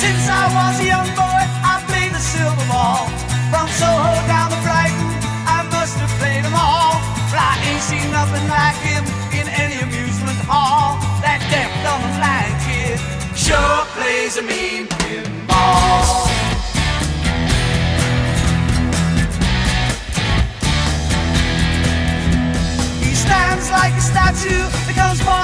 Since I was a young boy, I played the silver ball. From Soho down to Brighton, I must have played them all. But I ain't seen nothing like him in any amusement hall. That deaf, dumb, and blind kid sure plays a mean pinball. He stands like a statue, becomes more